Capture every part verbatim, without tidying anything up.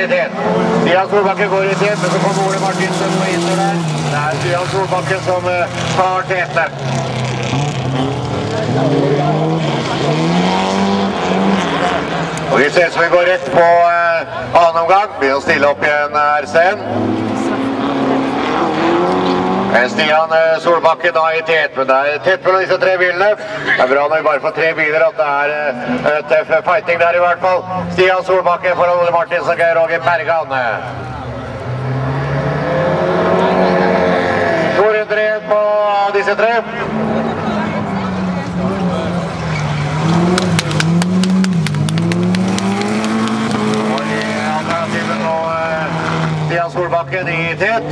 i tet. Stian Solbakken går i tet, men så kommer Ole Martinsen på inner der. Det er Stian Solbakken som tar tetet. Og vi ser som vi går rett på uh, annen omgang. Begynner å stille opp igjen her sen. Stian Solbakken da i tet, men det er tett på disse tre bilene. Det er bra når vi bare får tre biler at det er uh, tøff fighting der i hvert fall. Stian Solbakken foran Ole Martinsen og Geir Åge Bergan. to runder igjen på disse tre. Stian Solbakken i tet.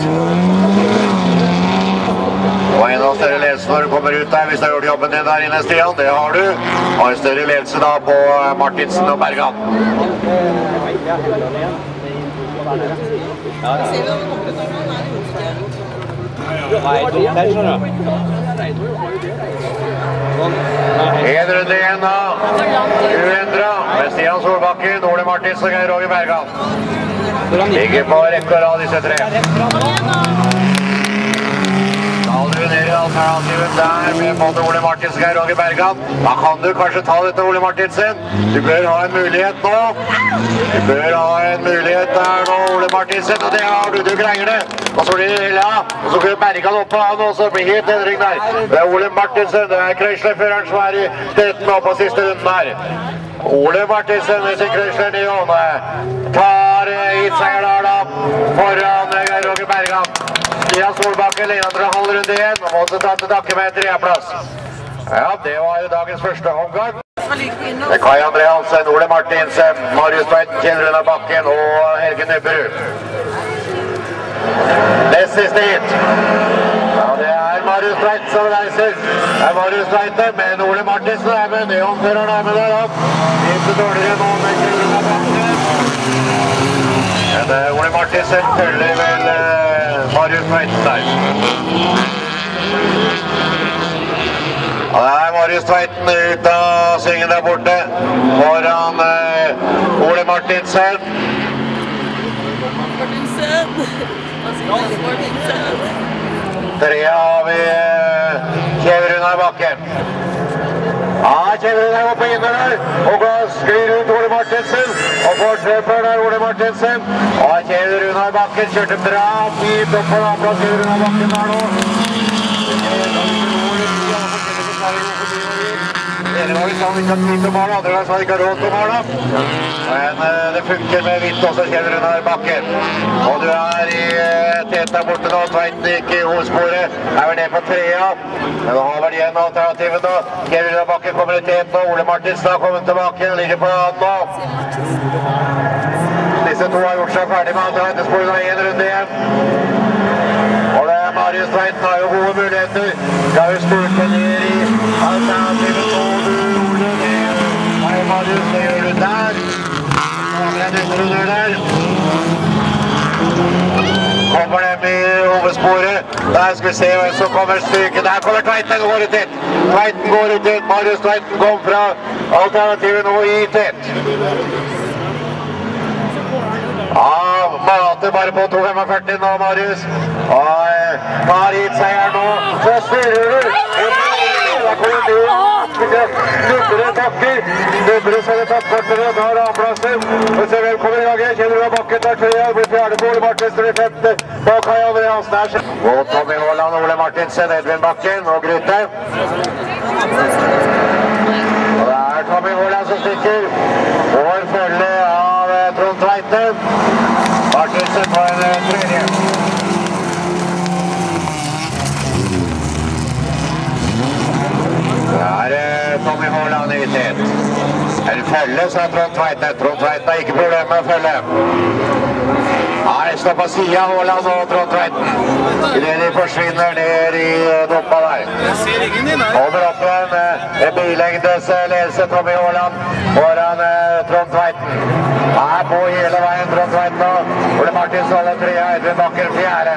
Og en av større ledelse når du kommer ut der, hvis du har gjort jobben din der inne, Stian, det har du. Og en større ledelse da på Martinsen og Bergan. En runde igjen da, uendret, med Stian Solbakken, Ole Martinsen og Geir Åge Bergan. Ligger på rekke og rad disse tre. Aldri ned i alternativet der med både Ole Martinsen og Geir Åge Bergan. Da kan du kanskje ta dette, Ole Martinsen. Du bør ha en mulighet nå. Du bør ha en mulighet der nå, Ole Martinsen, og det har du. Du greier det. Og så blir det, ja, og så blir Bergan opp på han, og så blir helt endring der. Det er Ole Martinsen, det er Kreisler-føreren som er i støtten nå på siste runden her. Ole Martinsen med sin Kreisler i hånda. Tar hit seier da foran Geir Åge Bergan. Stian Solbakken ligner til en halv runde igjen, og måtte ta til takke med en treplass. Ja, det var jo dagens første omgang. Det er Kai André Hansen, Ole Martinsen, Marius Tveiten, Kjell Runar Bakken og Helge Nøbberud. Nest siste hit. Ja, det er Marius Tveiten som reiser. Det er Marius Tveiten, men Ole Martinsen er med, neonføreren er med der opp. Ikke dårligere nå med Kjell Runar Bakken. Men Ole Martinsen følger vel Marius Tveiten der. Ja, det er Marius Tveiten ut av svingen der borte foran uh, Ole Martinsen. Martinsen. Tre har vi uh, Kjell Runar Bakken. Ja, Kjell Runar går på inner der, og sklir ut Ole Martinsen, og fortsetter der Ole Martinsen. Og Kjell Runar Bakken kjørte bra fint opp på andreplass. Kjell Runar Bakken der nå. Ene gangen sa han ikke har tid til å male, andre gangen sa han ikke har råd til å male. Men uh, det funker med hvitt også, Kjell Runar Bakken. Og du er i uh, tet der borte nå, Tveiten gikk i hovedsporet. Er vel ned på trea. Men du har vel igjen alternativet nå. Kjell Runar Bakken kommer i tet nå. Ole Martinsen har kommet tilbake, ligger på annen nå. Disse to har gjort seg ferdig med alternativsporet nå, en runde igjen. Og det er Marius Tveiten har jo gode muligheter. Skal jo spurte ned i alternativet nå. Nei, Marius, det gjør du der. Kommer en utrunner der. Kommer dem i hovedsporet. Der skal vi se hvem som kommer stryken. Der kommer Tveiten og går ut hit. Tveiten går ut hit. Marius Tveiten kom fra alternativet nå i tet. Ja, mater bare på to femogførti nå, Marius. Og tar hit seier nå. Så styrer du. Da kommer du. Nøbberud takker. Nøbberud selger tappkortere, tar avplasser. Vi ser hvem kommer i dag. Kjell Runar Bakken tar tre. Det blir fjerde på Ole Martinsen i femte. Bak Kai André Hansen her. Og Tommy Håland, Ole Martinsen, Edvin Bakken og Grute. Og det er Tommy Håland som stikker. Vår følge av Trond Tveiten. Martinsen på en tredje. Det er Tommy Håland i tet. En følge, sa Trond Tveiten. Trond Tveiten har ikke problemer med å følge. Ja, jeg står på siden av Håland og Trond Tveiten. I det de forsvinner ned i dumpa der. Kommer opp igjen en bilengdes ledelse, Tommy Håland, foran Trond Tveiten. Er på hele veien, Trond Tveiten og Ole Martinsen holder tre, Edvin Bakken fjerde.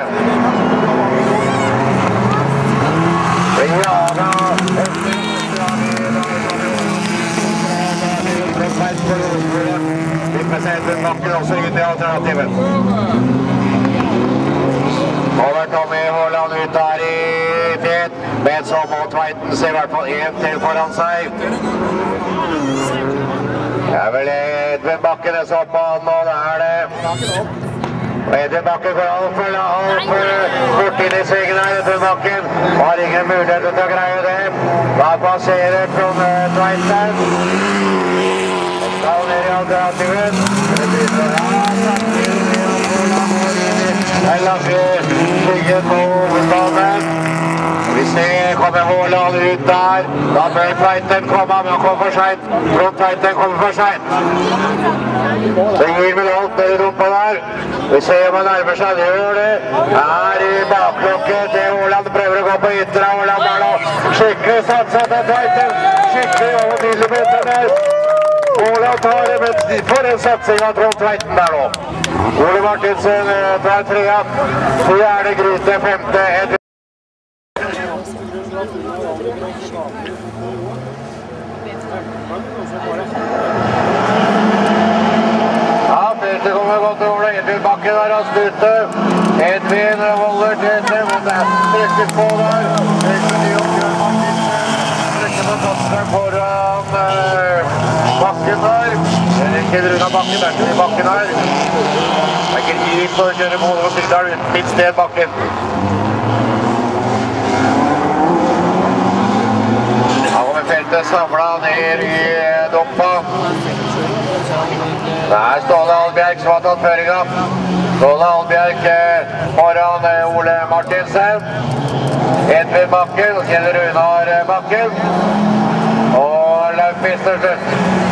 Ja, da. Edvin Bakken også inn i alternativet. alternativet. Og der kommer Håland ut der i tet, men så må Tveiten se i hvert fall en til foran seg. Det er vel Edvin Bakken er så oppe an, og det er det. Edvin Bakken går alt for, alt for fort inn i svingen her. Edvin Bakken har ingen mulighet til å greie det. Da passerer Trond Tveiten. Og skal ned i alternativet. Det begynner å ha en lange skygge på hovedbanen. Vi ser, kommer Håland ut der. Da bør Tveiten komme, men han kommer for sent. Trond Tveiten kommer for sent. Det gir vel alt nede i rumpa der. Vi ser om han nærmer seg, det gjør det. Her i baklokket til Håland, prøver å gå på ytre. Håland er nå skikkelig satset til Tveiten. Skikkelig over millimeter. Håland tar det, men for en satsing av Trond Tveiten der nå. Ole Martinsen tar trea, fjerde Gryte, femte Edvin. Ja, første kommer godt over det. Edvin Bakken er raskt ute. Edvin holder til det, men det trykker på der. Trykker de opp, gjør Martinsen. Trykker på Tottenham foran Bakken der. Det er ikke Runa Bakken, det er ikke Bakken her. Det er ikke gitt for å kjøre mål og Sigdal uten mitt sted Bakken. Da kommer feltet samlet ned i dumpa. Det er Ståle Albjerg som har tatt føringen. Ståle Albjerg foran Ole Martinsen. Edvin Bakken, Kjell Runar Bakken. Og Laufmister slutt.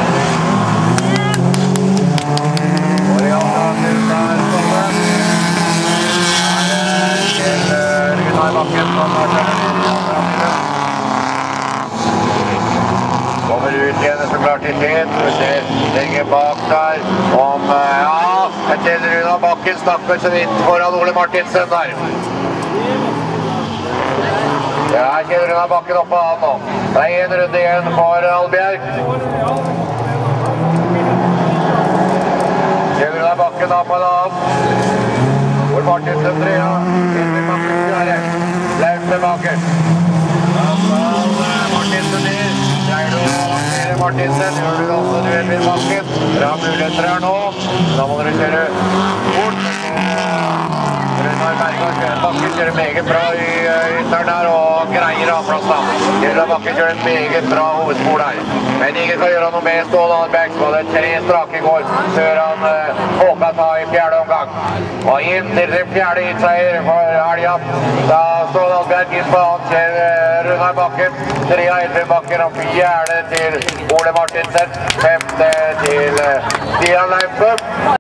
Kommer ut igjen så klart i tet, vi ser lenger bak der om, ja, Kjell Runar Bakken snakker så vidt foran Ole Martinsen der. Ja, Kjell Runar Bakken oppe av nå. Det er en runde igjen for Albjerg. Kjell Runar Bakken da på en annen. Ole Martinsen trea, Edvin Bakken fjerde, Laufmister Bakken. Da skal Martinsen ned. Greier du å lansere Martinsen, gjør du også du Edvin Bakken. Bra muligheter her nå. Da må dere kjøre fort. Runar Bergård kjører Bakken, kjører meget bra i ytteren der og greier avplass da. Runar Bakken kjører meget bra hovedspor der. Men ingen kan gjøre noe med Ståle Albjerg, som hadde tre strake i går før han uh, Håkan ta i fjerde omgang. Og inn til den fjerde innseier for Elga. Da Ståle Albjerg inn på han til uh, Runar Bakken, tre av Edvin Bakken og fjerde til Ole Martinsen, femte til uh, Stian Laufmister.